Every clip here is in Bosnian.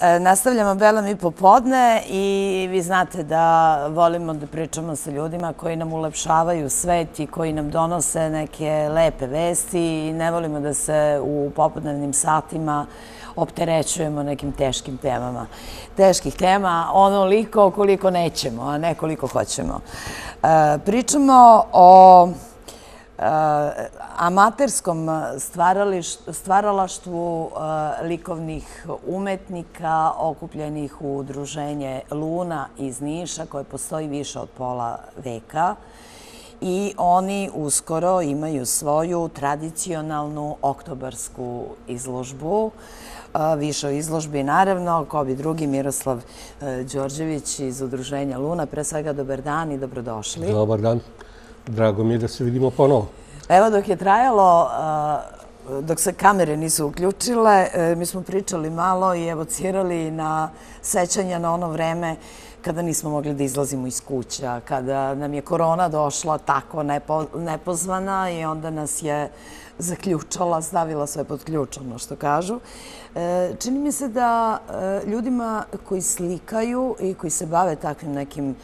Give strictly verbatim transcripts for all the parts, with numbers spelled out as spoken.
Nastavljamo Bela mi popodne i vi znate da volimo da pričamo sa ljudima koji nam ulepšavaju svet i koji nam donose neke lepe vesti i ne volimo da se u popodnevnim satima opterećujemo nekim teškim temama. Teških tema onoliko koliko nećemo, a ne koliko hoćemo. Pričamo o amaterskom stvaralaštvu likovnih umetnika okupljenih u udruženje Luna iz Niša koje postoji više od pola veka i oni uskoro imaju svoju tradicionalnu oktobarsku izložbu. Više o izložbi, naravno, ko bi drugi, Miroslav Đorđević iz udruženja Luna. Pre svega, dobar dan i dobrodošli. Dobar dan. Drago mi je da se vidimo ponovo. Evo, dok je trajalo, dok se kamere nisu uključile, mi smo pričali malo i evocirali na sećanja na ono vreme kada nismo mogli da izlazimo iz kuća, kada nam je korona došla tako nepozvana i onda nas je zaključala, stavila sve pod ključ, ono što kažu. Čini mi se da ljudima koji slikaju i koji se bave takvim nekim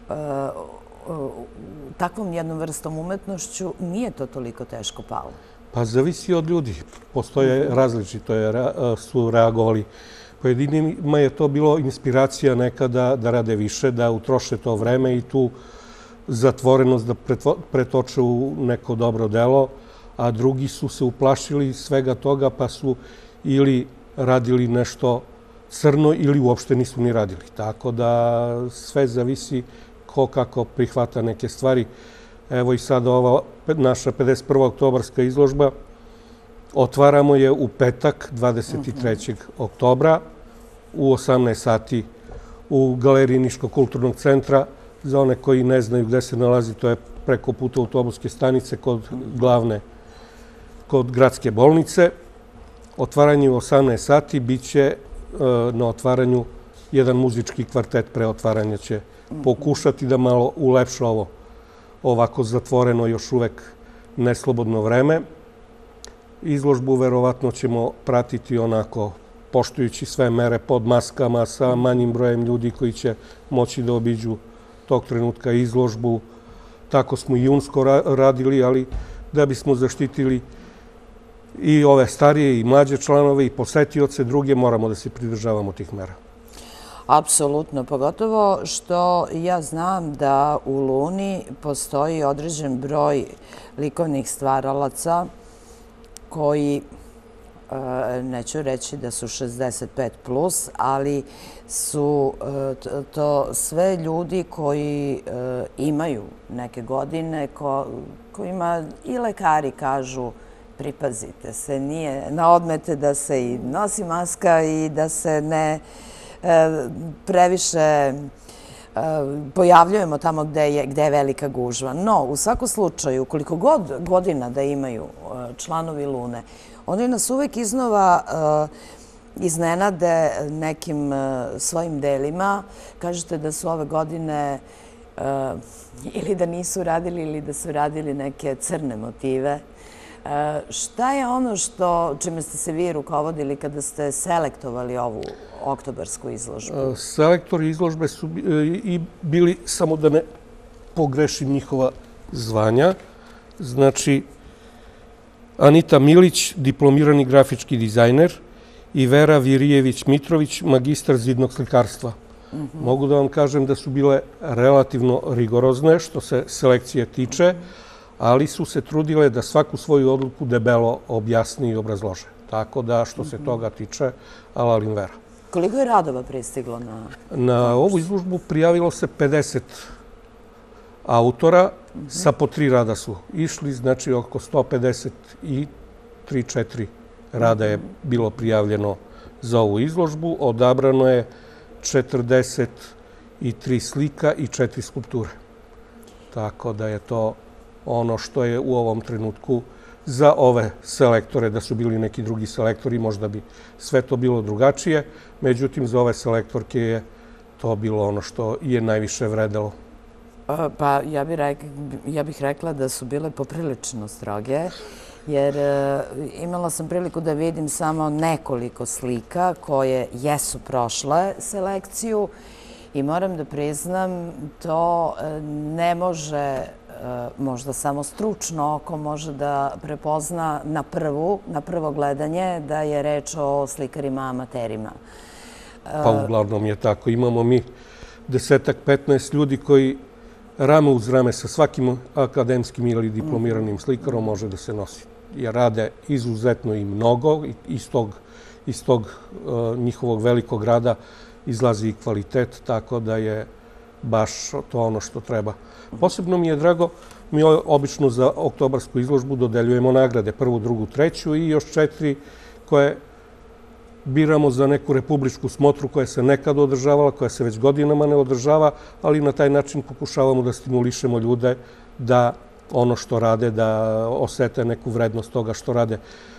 takvom jednom vrstom umetnošću, nije to toliko teško palo? Pa zavisi od ljudi. Postoje različito su reagovali. Pojedinima je to bilo inspiracija nekada da rade više, da utroše to vreme i tu zatvorenost da pretoče u neko dobro delo, a drugi su se uplašili svega toga pa su ili radili nešto crno ili uopšte nisu ni radili. Tako da sve zavisi ko kako prihvata neke stvari. Evo i sada ova naša pedeset prva oktobarska izložba. Otvaramo je u petak, dvadeset trećeg oktobra, u osamnaest sati u galeriji Niškog kulturnog centra. Za one koji ne znaju gde se nalazi, to je preko puta autobuske stanice kod glavne, kod gradske bolnice. Otvaranje u osamnaest sati, bit će na otvaranju jedan muzički kvartet pre otvaranja će pokušati da malo ulepša ovo ovako zatvoreno, još uvek neslobodno vreme. Izložbu verovatno ćemo pratiti onako poštujući sve mere pod maskama sa manjim brojem ljudi koji će moći da obiđu tog trenutka izložbu. Tako smo i junsko radili, ali da bismo zaštitili i ove starije i mlađe članove i posetioce druge, moramo da se pridržavamo tih mera. Apsolutno, pogotovo što ja znam da u Luni postoji određen broj likovnih stvaralaca koji, neću reći da su šezdeset pet plus, ali su to sve ljudi koji imaju neke godine, kojima i lekari kažu pripazite se, nije na odmete da se i nosi maska i da se ne previše pojavljujemo tamo gde je velika gužva. No, u svakom slučaju, koliko god godina da imaju članovi Lune, oni nas uvek iznova iznenade nekim svojim delima. Kažete da su ove godine ili da nisu radili ili da su radili neke crne motive. Šta je ono što, čime ste se vi rukovodili kada ste selektovali ovu oktobarsku izložbu? Selektori izložbe su i bili, samo da ne pogrešim njihova zvanja, znači Anita Milić, diplomirani grafički dizajner, i Vera Virijević-Mitrović, magistar zidnog slikarstva. Mogu da vam kažem da su bile relativno rigorozne što se selekcije tiče, ali su se trudile da svaku svoju odluku debelo objasni i obrazlože. Tako da, što se toga tiče, alalin vera. Koliko je radova pristiglo na... Na ovu izložbu prijavilo se pedeset autora, sa po tri rada su išli, znači oko sto pedeset tri četiri rada je bilo prijavljeno za ovu izložbu. Odabrano je četrdeset tri slika i četiri skulpture. Tako da je to ono što je u ovom trenutku za ove selektore, da su bili neki drugi selektori, možda bi sve to bilo drugačije. Međutim, za ove selektorke je to bilo ono što je najviše vredelo. Pa ja bih rekla da su bile poprilično stroge jer imala sam priliku da vidim samo nekoliko slika koje jesu prošle selekciju i moram da priznam, to ne može, možda samo stručno oko može da prepozna na prvu, na prvo gledanje da je reč o slikarima amaterima. Pa uglavnom je tako. Imamo mi desetak, petnaest ljudi koji rame uz rame sa svakim akademskim ili diplomiranim slikarom može da se nosi. Jer rade izuzetno i mnogo, iz tog, iz tog uh, njihovog velikog rada izlazi i kvalitet, tako da je baš to ono što treba. Posebno mi je drago, mi obično za oktobarsku izložbu dodeljujemo nagrade, prvu, drugu, treću i još četiri koje biramo za neku republičku smotru koja se nekad održavala, koja se već godinama ne održava, ali na taj način pokušavamo da stimulišemo ljude da ono što rade, da osete neku vrednost toga što rade.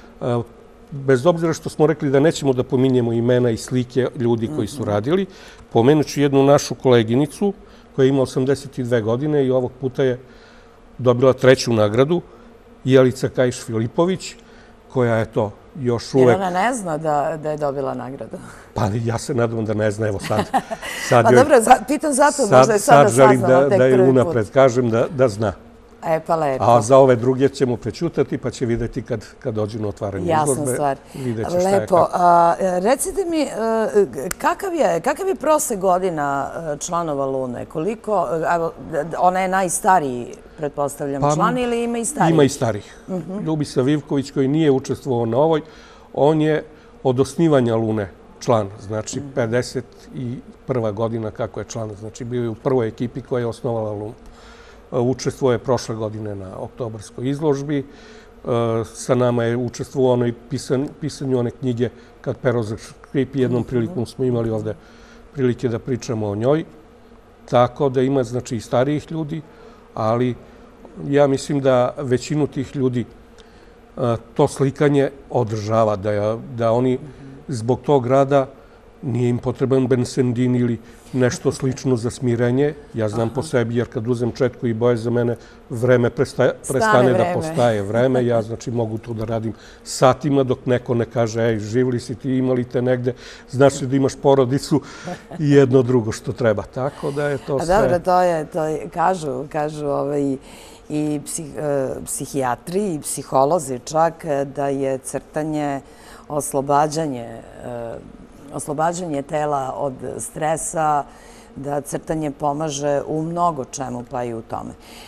Bez obzira što smo rekli da nećemo da pominjemo imena i slike ljudi koji su radili, pomenuću jednu našu koleginicu koja ima osamdeset dve godine i ovog puta je dobila treću nagradu, Jelica Kajiš-Filipović, koja je to još uvek... Jer ona ne zna da, da je dobila nagradu. Pa ja se nadam da ne zna, evo sad. sad pa joj, dobro, pitam zato, sad, možda je sada sad želim saznala da, tek da je prvi put. unapred kažem da, da zna. E, pa lepo. A za ove druge ćemo prećutati, pa će videti kad, kad dođu na otvaranje izložbe. Jasna stvar. Vidjet će šta je Lepo. kako. A, recite mi, kakav je, kakav je prosek godina članova Lune? Koliko, evo, ona je najstariji, pretpostavljam, Pa, član ili ima i stariji? Ima i starih. Ljubisav Ivković, koji nije učestvovao na ovoj, on je od osnivanja Lune član, znači pedeset prva godina kako je član, znači bio je u prvoj ekipi koja je osnovala Lunu. Učestvovao je prošle godine na oktobarskoj izložbi. Sa nama je učestvovao ono i pisanju one knjige Kad pero zaškripi. Jednom prilikom smo imali ovde prilike da pričamo o njoj. Tako da ima znači i starijih ljudi, ali ja mislim da većinu tih ljudi to slikanje održava, da, da oni zbog tog rada nije im potreban bensendin ili nešto slično za smirenje. Ja znam po sebi, jer kad uzem četku i boje za mene, vreme prestaje, prestane da postaje vreme. Ja znači mogu to da radim satima dok neko ne kaže, ej, živ li si ti, imali te negde, znaš li da imaš porodicu i jedno drugo što treba. Tako da je to sve... A dobro, to je, to je, kažu, kažu ovaj, i psih, psihijatri i psiholozi čak da je crtanje oslobađanje oslobađanje tela od stresa, da crtanje pomaže u mnogo čemu, pa i u tome.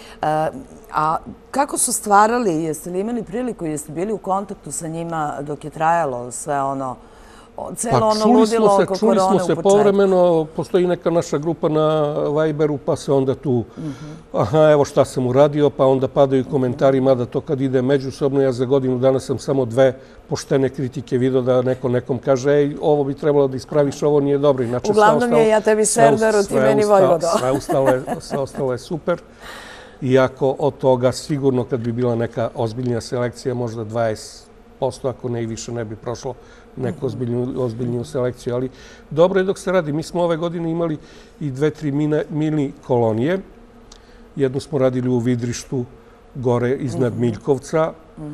A kako su stvarali, jeste li imali priliku, jeste bili u kontaktu sa njima dok je trajalo sve ono, celo ono ludilo oko korone u početku? Čuli smo se povremeno, postoji neka naša grupa na Viberu, pa se onda tu, aha, evo šta sam uradio, pa onda padaju komentari, mada to kad ide međusobno, ja za godinu dana sam samo dve poštene kritike vidio da neko nekom kaže, ej, ovo bi trebalo da ispraviš, ovo nije dobro. Inače, uglavnom je ja tebi Serdaru, ti meni Vojvodo. Sve ostalo je super. Iako od toga sigurno kad bi bila neka ozbiljnija selekcija, možda dvadeset posto, ako ne i više, ne bi prošlo neku ozbiljniju selekciju. Ali dobro je dok se radi. Mi smo ove godine imali i dve, tri mini kolonije. Jednu smo radili u Vidrištu, gore iznad Miljkovca.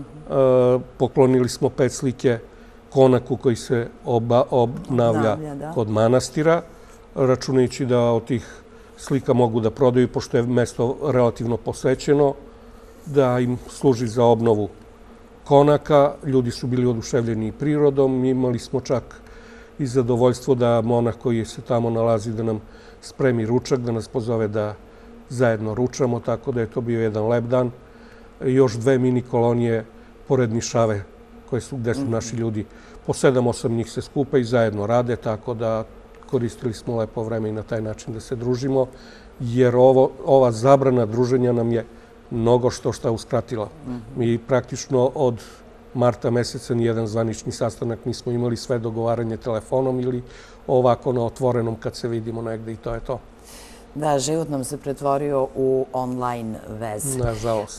Poklonili smo pet slike konaku koji se obnavlja kod manastira, računajući da od tih slika mogu da prodaju, pošto je mesto relativno posvećeno, da im služi za obnovu konaka. Ljudi su bili oduševljeni i prirodom. Imali smo čak i zadovoljstvo da monah koji se tamo nalazi da nam spremi ručak, da nas pozove da zajedno ručamo, tako da je to bio jedan lep dan. Još dve mini kolonije pored Nišave, koje su, gde su naši ljudi, po sedam, osam njih se skupa i zajedno rade, tako da koristili smo lepo vreme i na taj način da se družimo, jer ovo, ova zabrana druženja nam je mnogo što šta uskratila. Mi praktično od marta meseca nijedan zvanični sastanak nismo imali, sve dogovaranje telefonom ili ovako na otvorenom kad se vidimo negde i to je to. Da, život nam se pretvorio u online vez. Nažalost.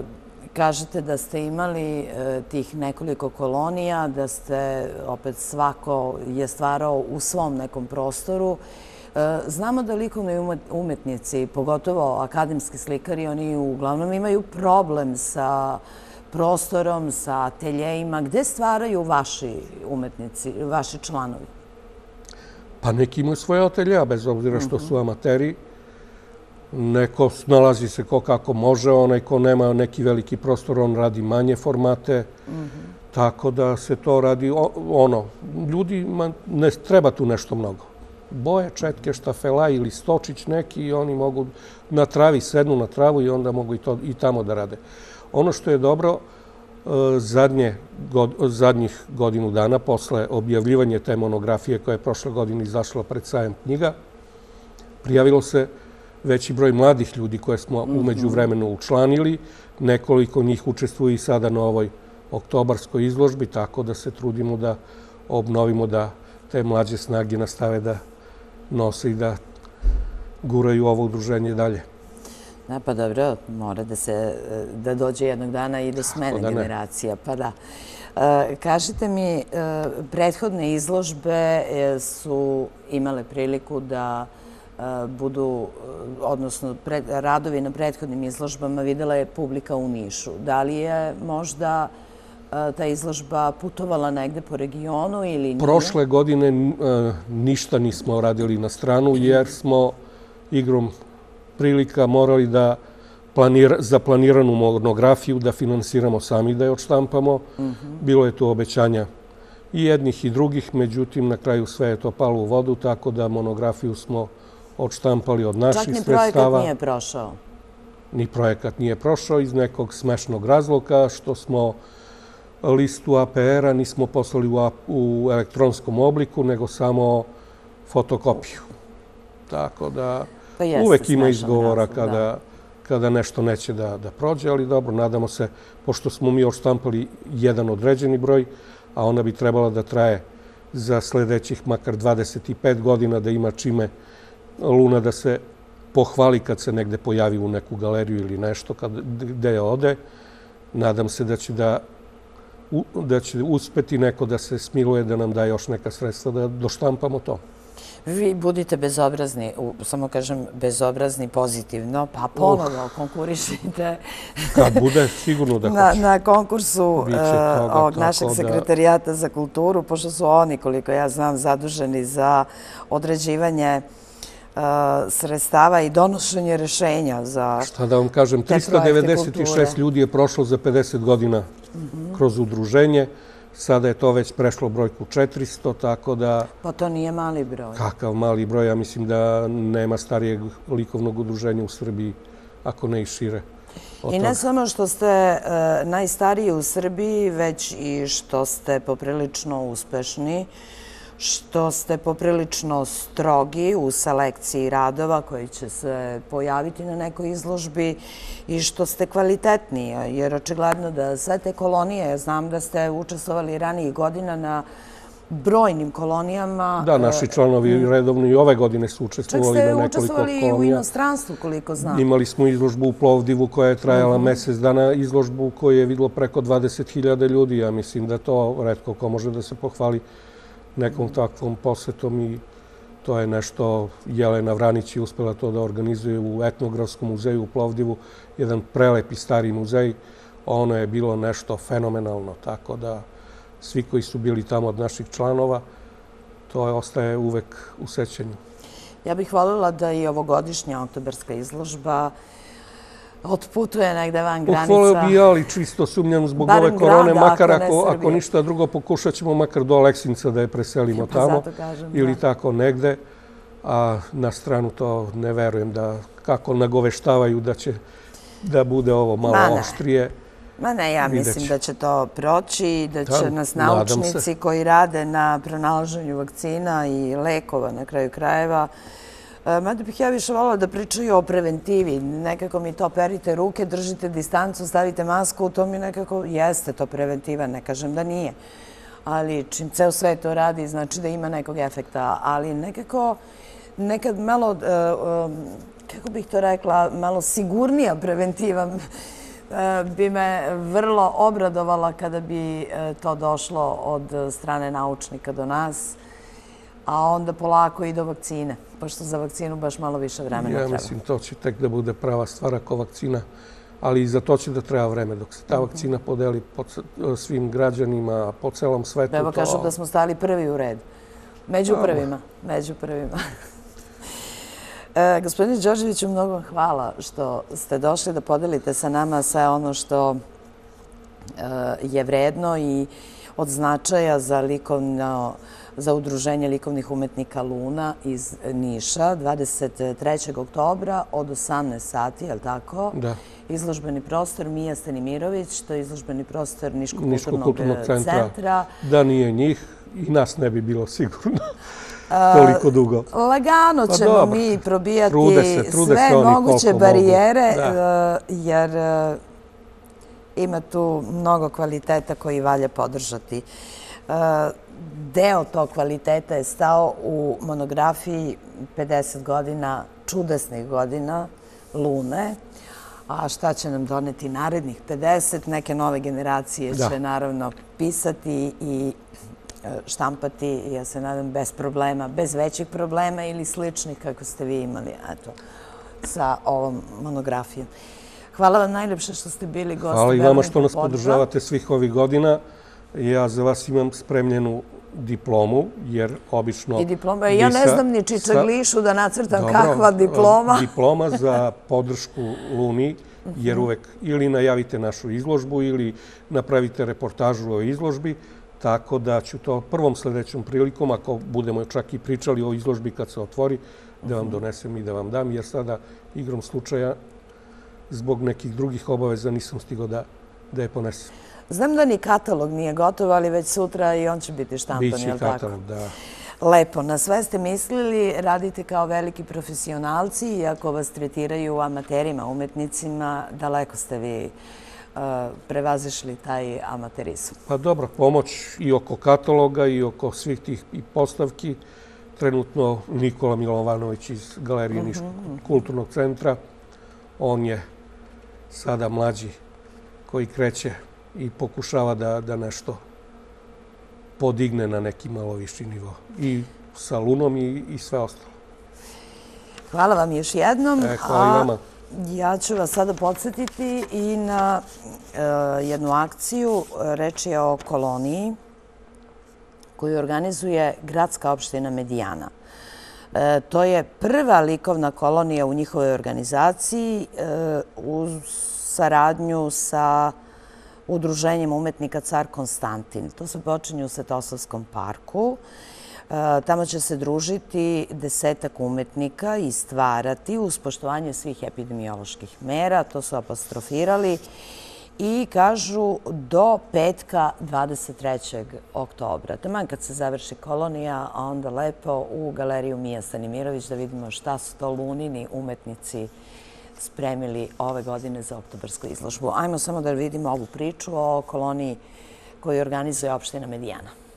Kažete da ste imali tih nekoliko kolonija, da ste opet svako je stvarao u svom nekom prostoru. Znamo da likovni umetnici, pogotovo akademski slikari, oni uglavnom imaju problem sa prostorom, sa ateljejima. Gde stvaraju vaši umetnici, vaši članovi? Pa neki imaju svoje atelje, bez obzira što su amateri. Neko nalazi se ko kako može, onaj ko nema neki veliki prostor, on radi manje formate. Tako da se to radi, ono, ljudima ne treba tu nešto mnogo. Boje, četke, štafela ili stočić neki i oni mogu na travi, sednu na travu i onda mogu i tamo da rade. Ono što je dobro, zadnjih godinu dana, posle objavljivanja te monografije koja je prošle godine izašla pred sajam knjiga, prijavilo se veći broj mladih ljudi koje smo umeđu vremenu učlanili. Nekoliko njih učestvuje i sada na ovoj oktobarskoj izložbi, tako da se trudimo da obnovimo, da te mlađe snage nastave da nose i da guraju ovo udruženje dalje. Da, pa dobro, mora da se, da dođe jednog dana i do smene generacija, pa da. Kažite mi, prethodne izložbe su imale priliku da budu, odnosno radovi na prethodnim izložbama videla je publika u Nišu. Da li je možda ta izložba putovala negde po regionu ili nije? Prošle godine ništa nismo radili na stranu jer smo igrom prilika morali da za planiranu monografiju da finansiramo sami da je odštampamo. Bilo je tu obećanja i jednih i drugih, međutim na kraju sve je to palo u vodu, tako da monografiju smo odštampali od naših sredstava. Čak ni projekat nije prošao? Ni projekat nije prošao iz nekog smešnog razloga što smo listu A P R-a nismo poslali u elektronskom obliku, nego samo fotokopiju. Tako da uvek ima izgovora kada nešto neće da prođe, ali dobro, nadamo se, pošto smo mi odštampali jedan određeni broj, a ona bi trebala da traje za sledećih makar dvadeset pet godina, da ima čime Luna da se pohvali kad se negde pojavi u neku galeriju ili nešto, gde je ode. Nadam se da će da da će uspeti neko da se smiluje, da nam da još neka sredstva da doštampamo to. Vi budite bezobrazni, samo kažem bezobrazni pozitivno, pa ponovno konkurišite. Kad bude, sigurno da hoće. Na konkursu ovog našeg sekretarijata za kulturu, pošto su oni, koliko ja znam, zaduženi za određivanje sredstava i donošenje rešenja za te projekte kulture. Šta da vam kažem, trista devedeset šest ljudi je prošlo za pedeset godina kroz udruženje. Sada je to već prešlo brojku četiristo, tako da... Pa to nije mali broj. Kakav mali broj? Ja mislim da nema starijeg likovnog udruženja u Srbiji, ako ne i šire. I ne samo što ste najstariji u Srbiji, već i što ste poprilično uspešni, što ste poprilično strogi u selekciji radova koji će se pojaviti na nekoj izložbi i što ste kvalitetni, jer očigledno da sve te kolonije, znam da ste učestvovali ranijih godina na brojnim kolonijama. Da, naši članovi redovno i ove godine su učestvovali na nekoliko kolonija. Čak ste učestvovali i u inostranstvu, koliko znam. Imali smo izložbu u Plovdivu koja je trajala mesec dana, izložbu koju je videlo preko dvadeset hiljada ljudi. Ja mislim da to retko ko može da se pohvali nekom takvom posetom i to je nešto, Jelena Vranić je uspela to da organizuje u Etnografskom muzeju u Plovdivu, jedan prelepi stari muzej. Ono je bilo nešto fenomenalno, tako da svi koji su bili tamo od naših članova, to ostaje uvek u sećanju. Ja bih voljela da i ovogodišnja oktobarska izložba otputuje negde van granica. Voleo bi, ali čisto sumnjam zbog ove korone, makar ako ništa drugo pokušat ćemo makar do Aleksinca da je preselimo tamo ili tako negde, a na stranu to ne verujem da kako nagoveštavaju da će da bude ovo malo oštrije. Ma ne, ja mislim da će to proći i da će nas naučnici koji rade na pronalaženju vakcina i lekova na kraju krajeva. Mada bih ja više voljela da pričaju o preventivi. Nekako mi to perite ruke, držite distancu, stavite masku, to mi nekako jeste to preventiva, ne kažem da nije. Ali čim ceo svet to radi, znači da ima nekog efekta. Ali nekako, nekad malo, kako bih to rekla, malo sigurnija preventiva bi me vrlo obradovala kada bi to došlo od strane naučnika do nas, a onda polako i do vakcine, pošto za vakcinu baš malo više vremena treba. Ja mislim, to će tek da bude prava stvar ako vakcina ali i za to će da treba vreme. Dok se ta vakcina podeli po svim građanima, po celom svetu. Evo kažu da smo stali prvi u red. Među prvima. Među prvima. Gospodine Đorđeviću, mnogo vam hvala što ste došli da podelite sa nama sve ono što je vredno i od značaja za likovno, za udruženje likovnih umetnika Luna iz Niša, dvadeset trećeg oktobra od osamnaest sati, je li tako? Da. Izložbeni prostor Mija Stanimirović, to je izložbeni prostor Niškog Niškog kulturnog centra. Da nije njih, i nas ne bi bilo sigurno toliko dugo. Lagano ćemo mi probijati sve moguće barijere, jer ima tu mnogo kvaliteta koji valja podržati. Deo tog kvaliteta je stao u monografiji pedeset godina, čudesnih godina Lune. A šta će nam doneti narednih pedeset? Neke nove generacije će naravno pisati i štampati, ja se nadam, bez problema, bez većih problema ili sličnih kako ste vi imali sa ovom monografijom. Hvala vam najljepše što ste bili gosti. Hvala i vama što nas podržavate svih ovih godina. Ja za vas imam spremljenu diplomu, jer obično... I diploma, ja ne znam ni čičaglišu da nacrtam kakva diploma. Diploma za podršku Luni, jer uvek ili najavite našu izložbu ili napravite reportažu o izložbi, tako da ću to prvom sledećom prilikom, ako budemo čak i pričali o izložbi kad se otvori, da vam donesem i da vam dam, jer sada igrom slučaja zbog nekih drugih obaveza nisam stigao da je ponesem. Znam da ni katalog nije gotov, ali već sutra i on će biti štampan, je li tako? Biće katalog, da. Lepo, na sve ste mislili, radite kao veliki profesionalci i ako vas tretiraju amaterima, umetnicima, daleko ste vi prevazišli taj amaterizam. Pa dobro, pomoć i oko kataloga i oko svih tih postavki. Trenutno Nikola Milovanović iz Galerije Niškog kulturnog centra, on je sada mlađi koji kreće i pokušava da nešto podigne na neki malo viši nivo. I sa Lunom i sve ostalo. Hvala vam još jednom. Hvala i vama. Ja ću vas sada podsjetiti i na jednu akciju. Reč je o koloniji koju organizuje gradska opština Medijana. To je prva likovna kolonija u njihovoj organizaciji uz saradnju sa Udruženjem umetnika Car Konstantin. To se počinje u Svetosavskom parku. Tamo će se družiti desetak umetnika i stvarati uz poštovanje svih epidemioloških mera. To su apostrofirali i kažu do petka dvadeset trećeg oktobra. Taman kad se završi kolonija, a onda lepo u galeriju Mija Stanimirović da vidimo šta su to Lunini umetnici spremili ove godine za oktobarsku izložbu. Ajmo samo da vidimo ovu priču o koloniji koju organizuje opština Medijana.